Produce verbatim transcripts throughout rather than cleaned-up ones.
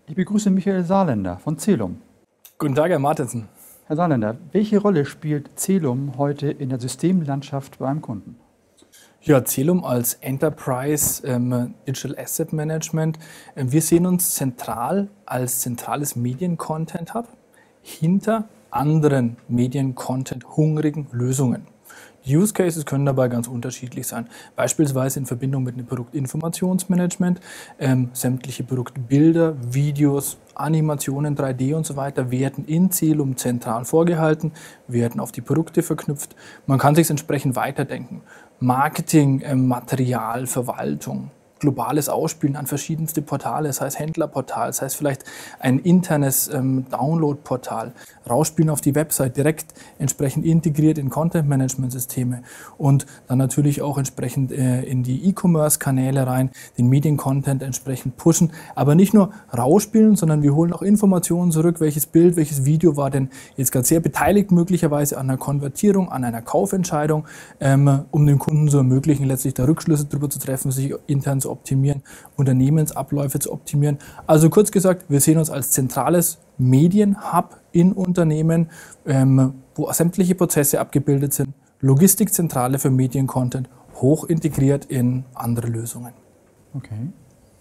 Ich begrüße Michael Saarländer von Celum. Guten Tag, Herr Martensen. Herr Saarländer, welche Rolle spielt Celum heute in der Systemlandschaft beim Kunden? Ja, Celum als Enterprise ähm, Digital Asset Management. Äh, wir sehen uns zentral als zentrales Medien-Content-Hub hinter anderen Medien-Content-hungrigen Lösungen. Die Use Cases können dabei ganz unterschiedlich sein. Beispielsweise in Verbindung mit einem Produktinformationsmanagement. Ähm, sämtliche Produktbilder, Videos, Animationen, drei D und so weiter werden in Celum zentral vorgehalten, werden auf die Produkte verknüpft. Man kann sich es entsprechend weiterdenken. Marketing, ähm, Material, Verwaltung, globales Ausspielen an verschiedenste Portale, das heißt Händlerportal, das heißt vielleicht ein internes ähm, Download-Portal, rausspielen auf die Website, direkt entsprechend integriert in Content-Management-Systeme und dann natürlich auch entsprechend äh, in die E-Commerce-Kanäle rein, den Medien-Content entsprechend pushen, aber nicht nur rausspielen, sondern wir holen auch Informationen zurück, welches Bild, welches Video war denn jetzt gerade sehr beteiligt möglicherweise an einer Konvertierung, an einer Kaufentscheidung, ähm, um dem Kunden zu ermöglichen, letztlich da Rückschlüsse darüber zu treffen, sich intern zu optimieren, Unternehmensabläufe zu optimieren. Also kurz gesagt, wir sehen uns als zentrales Medienhub in Unternehmen, ähm, wo sämtliche Prozesse abgebildet sind, Logistikzentrale für Mediencontent, hoch integriert in andere Lösungen. Okay.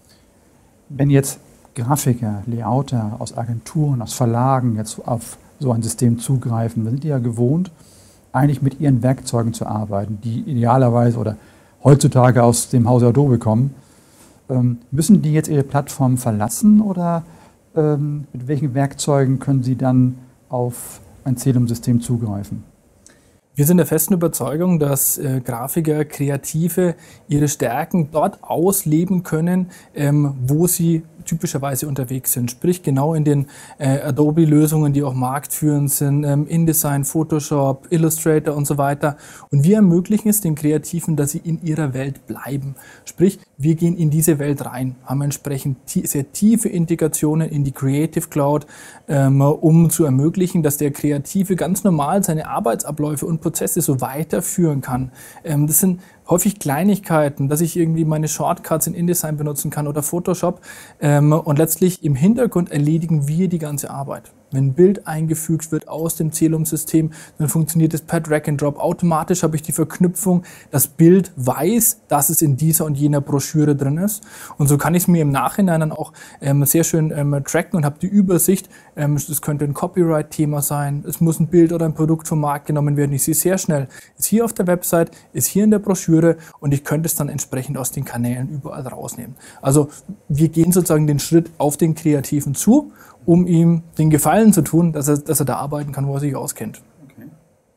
Wenn jetzt Grafiker, Layouter aus Agenturen, aus Verlagen jetzt auf so ein System zugreifen, dann sind die ja gewohnt, eigentlich mit ihren Werkzeugen zu arbeiten, die idealerweise oder heutzutage aus dem Hause Adobe kommen. Ähm, müssen die jetzt ihre Plattform verlassen oder ähm, mit welchen Werkzeugen können sie dann auf ein Celum-System zugreifen? Wir sind der festen Überzeugung, dass äh, Grafiker, Kreative ihre Stärken dort ausleben können, ähm, wo sie typischerweise unterwegs sind. Sprich genau in den äh, Adobe-Lösungen, die auch marktführend sind, ähm, InDesign, Photoshop, Illustrator und so weiter. Und wir ermöglichen es den Kreativen, dass sie in ihrer Welt bleiben. Sprich, wir gehen in diese Welt rein, haben entsprechend tie- sehr tiefe Integrationen in die Creative Cloud, ähm, um zu ermöglichen, dass der Kreative ganz normal seine Arbeitsabläufe und Prozesse so weiterführen kann. Ähm, das sind häufig Kleinigkeiten, dass ich irgendwie meine Shortcuts in InDesign benutzen kann oder Photoshop. Ähm, und letztlich im Hintergrund erledigen wir die ganze Arbeit. Wenn ein Bild eingefügt wird aus dem Celum-System, dann funktioniert es per Drag and Drop. Automatisch habe ich die Verknüpfung, das Bild weiß, dass es in dieser und jener Broschüre drin ist. Und so kann ich es mir im Nachhinein dann auch ähm, sehr schön ähm, tracken und habe die Übersicht. Ähm, das könnte ein Copyright-Thema sein. Es muss ein Bild oder ein Produkt vom Markt genommen werden. Ich sehe sehr schnell, ist hier auf der Website, ist hier in der Broschüre und ich könnte es dann entsprechend aus den Kanälen überall rausnehmen. Also wir gehen sozusagen den Schritt auf den Kreativen zu, um ihm den Gefallen zu tun, dass er, dass er da arbeiten kann, wo er sich auskennt. Okay.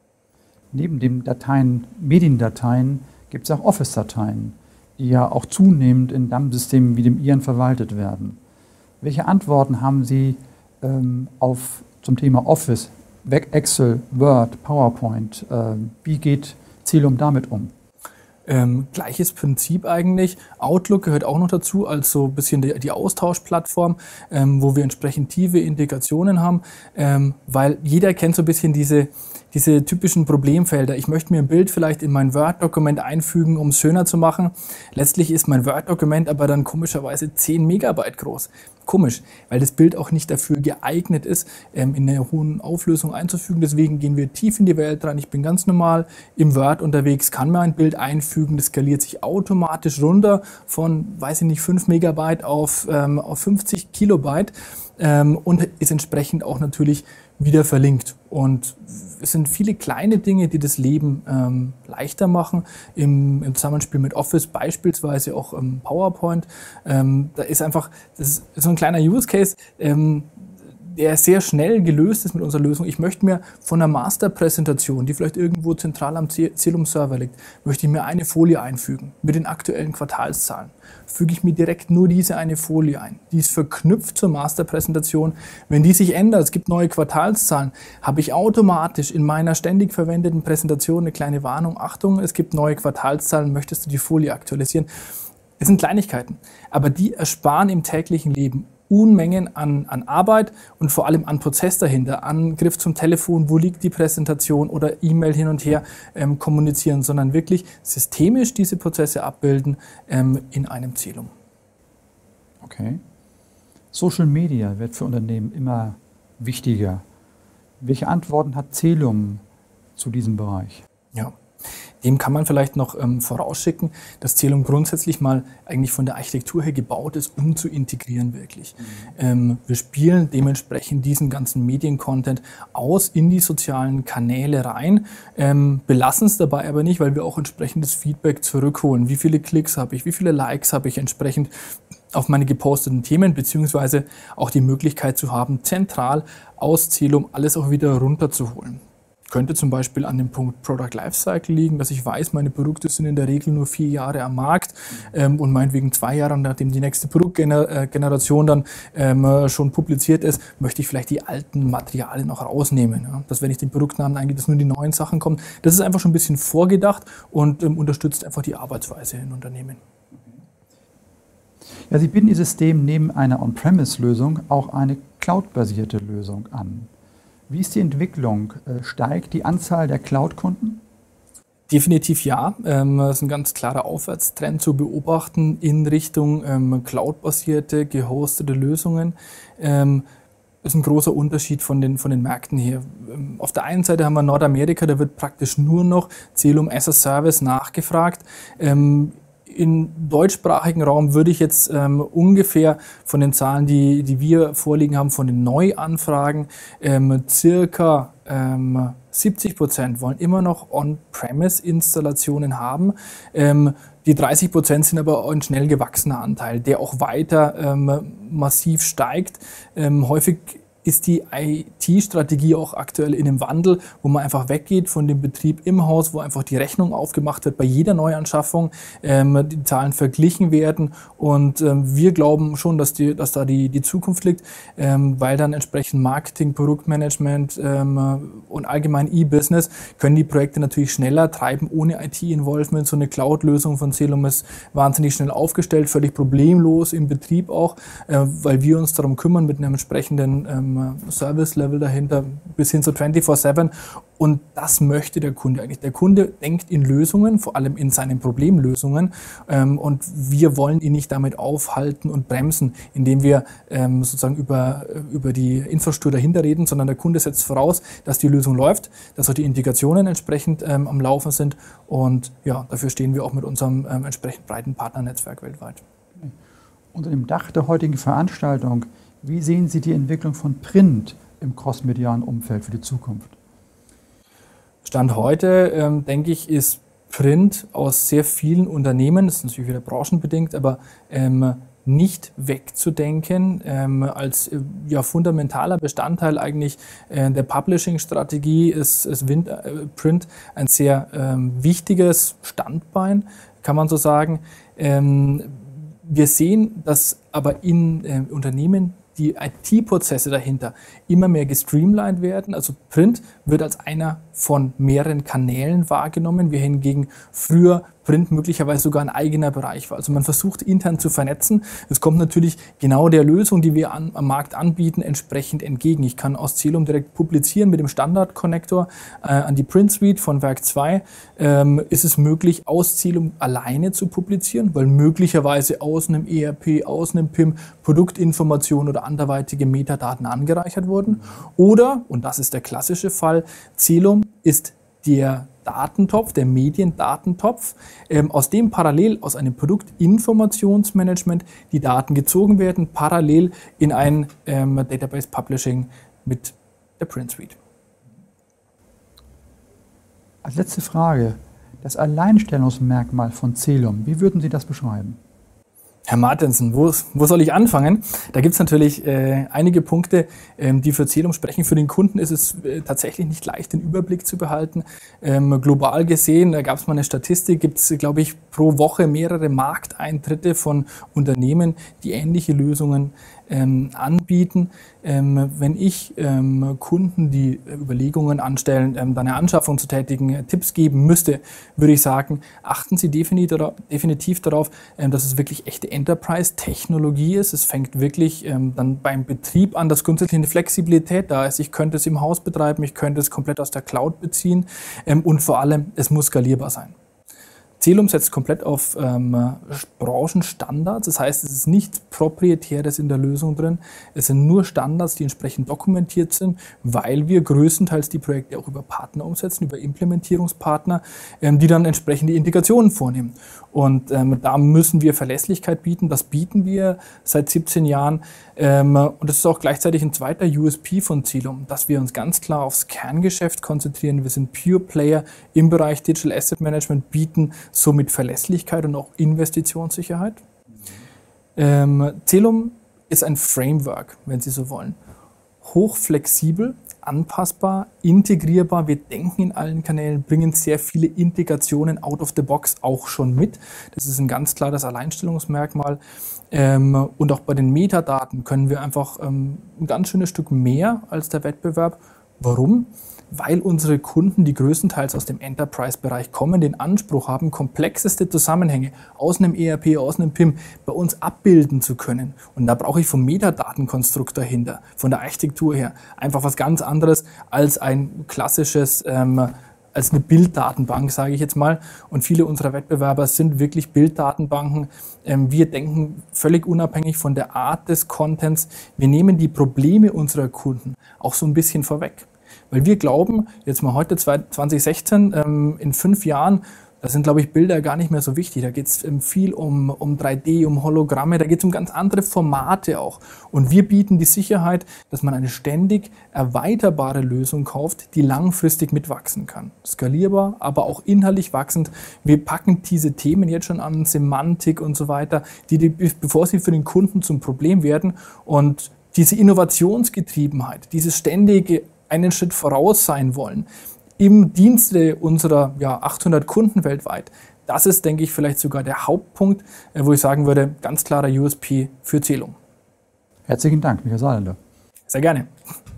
Neben den Dateien, Mediendateien gibt es auch Office-Dateien, die ja auch zunehmend in D A M-Systemen wie dem Ihren verwaltet werden. Welche Antworten haben Sie ähm, auf, zum Thema Office, Excel, Word, PowerPoint? Äh, wie geht Celum damit um? Ähm, gleiches Prinzip eigentlich. Outlook gehört auch noch dazu, als so ein bisschen die, die Austauschplattform, ähm, wo wir entsprechend tiefe Integrationen haben, ähm, weil jeder kennt so ein bisschen diese, diese typischen Problemfelder. Ich möchte mir ein Bild vielleicht in mein Word-Dokument einfügen, um es schöner zu machen. Letztlich ist mein Word-Dokument aber dann komischerweise zehn Megabyte groß. Komisch, weil das Bild auch nicht dafür geeignet ist, ähm, in einer hohen Auflösung einzufügen. Deswegen gehen wir tief in die Welt rein. Ich bin ganz normal im Word unterwegs, kann mir ein Bild einfügen. Das skaliert sich automatisch runter von, weiß ich nicht, fünf Megabyte auf, ähm, auf fünfzig Kilobyte ähm, und ist entsprechend auch natürlich wieder verlinkt. Und es sind viele kleine Dinge, die das Leben ähm, leichter machen. Im, Im Zusammenspiel mit Office, beispielsweise auch ähm, PowerPoint. Ähm, da ist einfach, das ist so ein kleiner Use Case, ähm, der sehr schnell gelöst ist mit unserer Lösung. Ich möchte mir von einer Masterpräsentation, die vielleicht irgendwo zentral am Celum-Server liegt, möchte ich mir eine Folie einfügen mit den aktuellen Quartalszahlen. Füge ich mir direkt nur diese eine Folie ein. Die ist verknüpft zur Masterpräsentation. Wenn die sich ändert, es gibt neue Quartalszahlen, habe ich automatisch in meiner ständig verwendeten Präsentation eine kleine Warnung. Achtung, es gibt neue Quartalszahlen, möchtest du die Folie aktualisieren? Es sind Kleinigkeiten, aber die ersparen im täglichen Leben Unmengen an, an Arbeit und vor allem an Prozess dahinter, Angriff zum Telefon, wo liegt die Präsentation oder E-Mail hin und her ähm, kommunizieren, sondern wirklich systemisch diese Prozesse abbilden ähm, in einem Celum. Okay. Social Media wird für Unternehmen immer wichtiger. Welche Antworten hat Celum zu diesem Bereich? Ja, dem kann man vielleicht noch ähm, vorausschicken, dass Celum grundsätzlich mal eigentlich von der Architektur her gebaut ist, um zu integrieren wirklich. Mhm. Ähm, wir spielen dementsprechend diesen ganzen Mediencontent aus in die sozialen Kanäle rein, ähm, belassen es dabei aber nicht, weil wir auch entsprechendes Feedback zurückholen. Wie viele Klicks habe ich, wie viele Likes habe ich entsprechend auf meine geposteten Themen, beziehungsweise auch die Möglichkeit zu haben, zentral aus Celum alles auch wieder runterzuholen. Könnte zum Beispiel an dem Punkt Product Lifecycle liegen, dass ich weiß, meine Produkte sind in der Regel nur vier Jahre am Markt ähm, und meinetwegen zwei Jahre, nachdem die nächste Produktgeneration dann ähm, schon publiziert ist, möchte ich vielleicht die alten Materialien noch rausnehmen. Ja? Dass, wenn ich den Produktnamen eingebe, dass nur die neuen Sachen kommen. Das ist einfach schon ein bisschen vorgedacht und ähm, unterstützt einfach die Arbeitsweise in Unternehmen. Ja, Sie bieten Ihr System neben einer On-Premise-Lösung auch eine Cloud-basierte Lösung an. Wie ist die Entwicklung? Steigt die Anzahl der Cloud-Kunden? Definitiv ja. Ähm, es ist ein ganz klarer Aufwärtstrend zu beobachten in Richtung ähm, Cloud-basierte, gehostete Lösungen. Ähm, Das ist ein großer Unterschied von den, von den Märkten her. Auf der einen Seite haben wir Nordamerika, da wird praktisch nur noch Celum as a Service nachgefragt. Ähm, Im deutschsprachigen Raum würde ich jetzt ähm, ungefähr von den Zahlen, die, die wir vorliegen haben, von den Neuanfragen, ähm, circa ähm, siebzig Prozent wollen immer noch On-Premise-Installationen haben. Ähm, die dreißig Prozent sind aber ein schnell gewachsener Anteil, der auch weiter ähm, massiv steigt. Ähm, häufig ist die I T-Strategie auch aktuell in einem Wandel, wo man einfach weggeht von dem Betrieb im Haus, wo einfach die Rechnung aufgemacht wird bei jeder Neuanschaffung, ähm, die Zahlen verglichen werden und ähm, wir glauben schon, dass, die, dass da die, die Zukunft liegt, ähm, weil dann entsprechend Marketing, Produktmanagement ähm, und allgemein E-Business können die Projekte natürlich schneller treiben, ohne I T-Involvement. So eine Cloud-Lösung von Celum ist wahnsinnig schnell aufgestellt, völlig problemlos im Betrieb auch, äh, weil wir uns darum kümmern mit einem entsprechenden ähm, Service-Level dahinter bis hin zu vierundzwanzig sieben und das möchte der Kunde eigentlich. Der Kunde denkt in Lösungen, vor allem in seinen Problemlösungen ähm, und wir wollen ihn nicht damit aufhalten und bremsen, indem wir ähm, sozusagen über, über die Infrastruktur dahinter reden, sondern der Kunde setzt voraus, dass die Lösung läuft, dass auch die Integrationen entsprechend ähm, am Laufen sind und ja, dafür stehen wir auch mit unserem ähm, entsprechend breiten Partnernetzwerk weltweit. Unter dem Dach der heutigen Veranstaltung, wie sehen Sie die Entwicklung von Print im crossmedialen Umfeld für die Zukunft? Stand heute, ähm, denke ich, ist Print aus sehr vielen Unternehmen, das ist natürlich wieder branchenbedingt, aber ähm, nicht wegzudenken ähm, als äh, ja, fundamentaler Bestandteil eigentlich äh, der Publishing-Strategie ist, ist Wind, äh, Print ein sehr ähm, wichtiges Standbein, kann man so sagen. Ähm, wir sehen, dass aber in äh, Unternehmen die I T-Prozesse dahinter immer mehr gestreamlined werden. Also Print wird als einer von mehreren Kanälen wahrgenommen, wir hingegen früher Print möglicherweise sogar ein eigener Bereich war. Also man versucht intern zu vernetzen. Es kommt natürlich genau der Lösung, die wir an, am Markt anbieten, entsprechend entgegen. Ich kann aus Celum direkt publizieren mit dem Standard-Connector äh, an die Print Suite von Werk zwei. Ähm, ist es möglich, aus Celum alleine zu publizieren, weil möglicherweise aus einem E R P, aus einem P I M Produktinformationen oder anderweitige Metadaten angereichert wurden. Oder, und das ist der klassische Fall, Celum ist der Datentopf, der Mediendatentopf, ähm, aus dem parallel aus einem Produktinformationsmanagement die Daten gezogen werden, parallel in ein ähm, Database Publishing mit der Print Suite. Als letzte Frage, das Alleinstellungsmerkmal von Celum, wie würden Sie das beschreiben? Herr Martensen, wo, wo soll ich anfangen? Da gibt es natürlich äh, einige Punkte, ähm, die für Celum sprechen. Für den Kunden ist es äh, tatsächlich nicht leicht, den Überblick zu behalten. Ähm, global gesehen, da gab es mal eine Statistik, gibt es, glaube ich, pro Woche mehrere Markteintritte von Unternehmen, die ähnliche Lösungen ähm, anbieten. Ähm, wenn ich ähm, Kunden, die Überlegungen anstellen, ähm, da eine Anschaffung zu tätigen, äh, Tipps geben müsste, würde ich sagen, achten Sie definitiv, definitiv darauf, ähm, dass es wirklich echte Enterprise-Technologie ist. Es fängt wirklich ähm, dann beim Betrieb an, dass grundsätzlich eine Flexibilität da ist. Ich könnte es im Haus betreiben, ich könnte es komplett aus der Cloud beziehen ähm, und vor allem, es muss skalierbar sein. Celum setzt komplett auf ähm, Branchenstandards, das heißt, es ist nichts Proprietäres in der Lösung drin, es sind nur Standards, die entsprechend dokumentiert sind, weil wir größtenteils die Projekte auch über Partner umsetzen, über Implementierungspartner, ähm, die dann entsprechende Integrationen vornehmen. Und ähm, da müssen wir Verlässlichkeit bieten, das bieten wir seit siebzehn Jahren ähm, und das ist auch gleichzeitig ein zweiter U S P von Celum, dass wir uns ganz klar aufs Kerngeschäft konzentrieren. Wir sind Pure Player im Bereich Digital Asset Management, bieten somit Verlässlichkeit und auch Investitionssicherheit. Ähm, Celum ist ein Framework, wenn Sie so wollen. Hochflexibel, anpassbar, integrierbar. Wir denken in allen Kanälen, bringen sehr viele Integrationen out of the box auch schon mit. Das ist ein ganz klares Alleinstellungsmerkmal. Ähm, und auch bei den Metadaten können wir einfach ähm, ein ganz schönes Stück mehr als der Wettbewerb. Warum? Weil unsere Kunden, die größtenteils aus dem Enterprise-Bereich kommen, den Anspruch haben, komplexeste Zusammenhänge aus einem E R P, aus einem P I M bei uns abbilden zu können. Und da brauche ich vom Metadatenkonstrukt dahinter, von der Architektur her, einfach was ganz anderes als ein klassisches, ähm, als eine Bilddatenbank, sage ich jetzt mal. Und viele unserer Wettbewerber sind wirklich Bilddatenbanken. Ähm, wir denken völlig unabhängig von der Art des Contents. Wir nehmen die Probleme unserer Kunden auch so ein bisschen vorweg. Weil wir glauben, jetzt mal heute zwanzig sechzehn, ähm, in fünf Jahren, da sind, glaube ich, Bilder gar nicht mehr so wichtig. Da geht es ähm, viel um, um drei D, um Hologramme, da geht es um ganz andere Formate auch. Und wir bieten die Sicherheit, dass man eine ständig erweiterbare Lösung kauft, die langfristig mitwachsen kann. Skalierbar, aber auch inhaltlich wachsend. Wir packen diese Themen jetzt schon an, Semantik und so weiter, die, die bevor sie für den Kunden zum Problem werden. Und diese Innovationsgetriebenheit, dieses ständige einen Schritt voraus sein wollen, im Dienste unserer ja, achthundert Kunden weltweit. Das ist, denke ich, vielleicht sogar der Hauptpunkt, wo ich sagen würde, ganz klarer U S P für Celum. Herzlichen Dank, Michael Saarländer. Sehr gerne.